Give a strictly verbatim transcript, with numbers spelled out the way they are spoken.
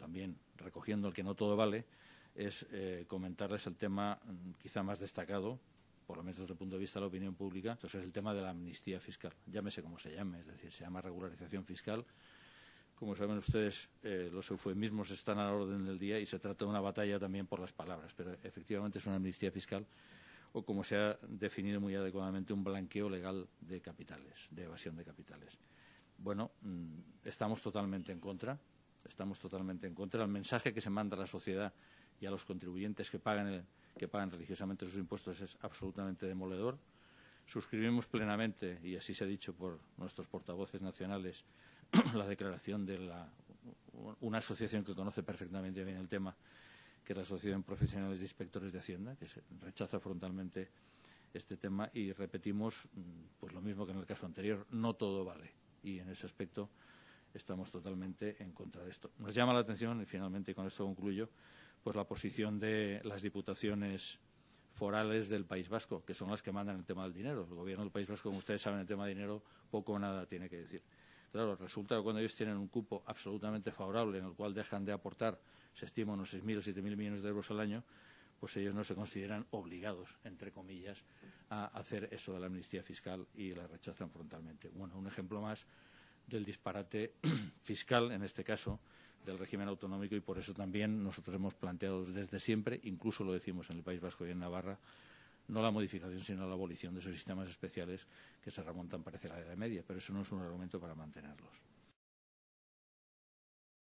también recogiendo el que no todo vale, es eh, comentarles el tema quizá más destacado, por lo menos desde el punto de vista de la opinión pública, entonces es el tema de la amnistía fiscal. Llámese como se llame, es decir, se llama regularización fiscal. Como saben ustedes, eh, los eufemismos están a la orden del día y se trata de una batalla también por las palabras, pero efectivamente es una amnistía fiscal o, como se ha definido muy adecuadamente, un blanqueo legal de capitales, de evasión de capitales. Bueno, mmm, estamos totalmente en contra, estamos totalmente en contra. El mensaje que se manda a la sociedad y a los contribuyentes que pagan, el, que pagan religiosamente sus impuestos es absolutamente demoledor. Suscribimos plenamente, y así se ha dicho por nuestros portavoces nacionales, la declaración de la, una asociación que conoce perfectamente bien el tema, que es la Asociación Profesionales de Inspectores de Hacienda, que se rechaza frontalmente este tema, y repetimos pues lo mismo que en el caso anterior, no todo vale, y en ese aspecto estamos totalmente en contra de esto. Nos llama la atención, y finalmente, y con esto concluyo, pues la posición de las diputaciones forales del País Vasco, que son las que mandan el tema del dinero. El Gobierno del País Vasco, como ustedes saben, el tema de dinero poco o nada tiene que decir. Claro, resulta que cuando ellos tienen un cupo absolutamente favorable en el cual dejan de aportar, se estima, unos seis mil o siete mil millones de euros al año, pues ellos no se consideran obligados, entre comillas, a hacer eso de la amnistía fiscal y la rechazan frontalmente. Bueno, un ejemplo más del disparate fiscal, en este caso, del régimen autonómico, y por eso también nosotros hemos planteado desde siempre, incluso lo decimos en el País Vasco y en Navarra, no la modificación, sino la abolición de esos sistemas especiales que se remontan, parece, a la Edad Media, pero eso no es un argumento para mantenerlos.